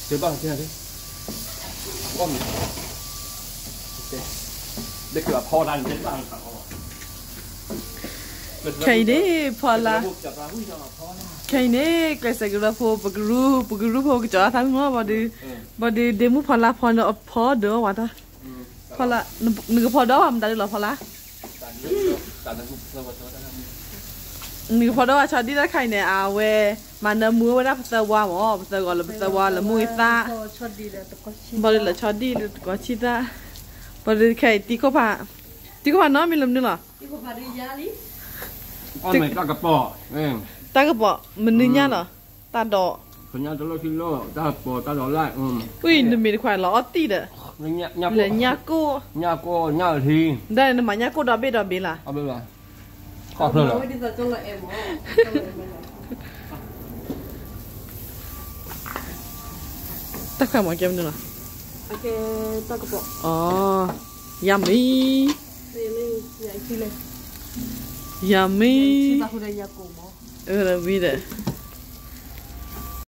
เจอบ้างเจอดิก้มเด็กแบบพอดันเป็นบ้างใครเนี่ยพอละใครเนี่ยก็ใส่กระโปรงปกรูพอกจ่อทั้งหัวบดีเดมุพอละพอเนาะพอเด้อวะท่าพอละนึกพอเด้อมันได้หรอพอละนึกพอเด้อชอบดีได้ใครเนี่ยเอาเวมันเนื้อมือว่าได้ภาษาว่าหมอภาษาก่อนหรือภาษาว่าหรือมือตาบริละชอบดีหรือก็ชิดาบริใครตีก็ผ่าน้องมีลำนึงหรอตีก็ผ่าดียาลิอ๋อไม่ตากระป๋อตากระป๋อมันนึงยาเหรอตาดอกคนยาตลอดกิโลตากระป๋อตาดอกไล่อุ้ยนึกมีควายล้อตีเด้อเลยยาโก้ยาทีได้นึกมายาโก้ดอกเบี้ยล่ะเอาไปละขอบเลยเหรอตากระป๋อเก็บนึงเหรอโอเคตากระป๋ออ๋อยามีใหญ่ที่เลยยามีที่บ้านคุณได้ยาโก้มั้งเราวิเด้